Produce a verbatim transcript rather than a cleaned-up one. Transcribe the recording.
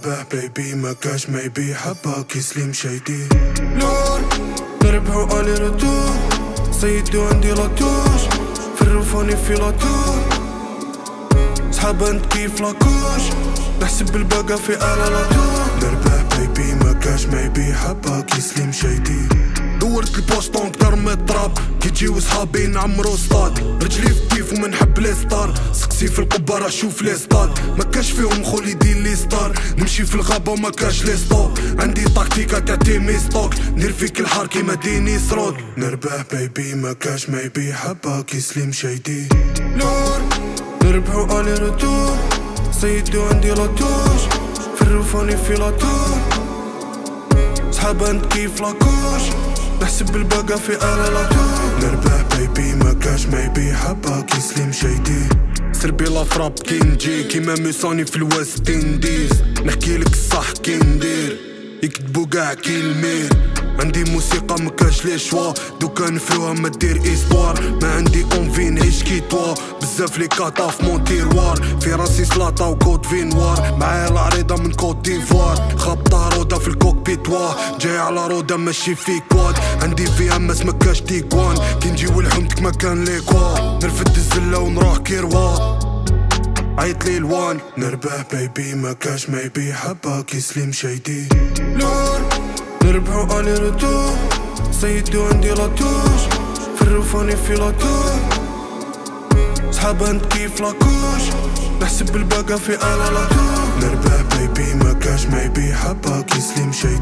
نربح بيبي ما كاش ما يبي حباك يسلم شيدي لور نربحو الي روتور سيدو عندي لاتوش في الروفاني في لاتور صحابة انت كيف لاكوش نحسب الباقة في آلة لاتور نربح بيبي ما كاش ما يبي حباك يسلم شيدي دورت البوسطون كتر من الطراب كي تجيو صحابي نعمرو ستاد رجلي في كيف ومنحب لي ستار سقسي في القبة راه شوف لي ستاد ما كاش فيهم خول يدير لي ستار نمشي في الغابة وما كاش لي ستوب عندي تاكتيكا تاع تيمي ستوك ندير فيك الحار كيما ديني سرود نربح بيبي ما كاش ما يبي حباك يسلم شيدي لور نربحو الي روتور سيدو عندي لاتوش في الروفاني في لاتور صحابة انت كيف لاكوش نحسب الباقة في آلة لاتور نربح بيبي ما كاش ما يبي حباك يسلم شيدي سربي لا فراب كي نجي كيما ميساني في الويست انديز نحكيلك الصح كي ندير يكتبو قاع كي المير عندي موسيقى مكاش لي شوا دوكا نفروها ما دير ايستوار ما عندي اونفي نعيش كي توا بزاف لي كاطا في مون تيروار في راسي سلاطة وكوت فينوار معايا العريضة من كوت ديفوار خابطة روضة في الكوكبيتوا جاي على روضة ماشي في كواد عندي فيها ماس مكاش تيكوان كي نجيو لحومتك مكان ليكوا نرفد الزلة ونروح كيروان عيط لي الوان نربح بيبي ما كاش ما يبي حباك يسلم شيدي لور نربحو الي روتور سيدو عندي لاتوش في الروفاني في لاتور صحابة انت كيف لاكوش نحسب الباقة في آلة لاتور نربح بيبي ما كاش ما يبي حباك يسلم شيدي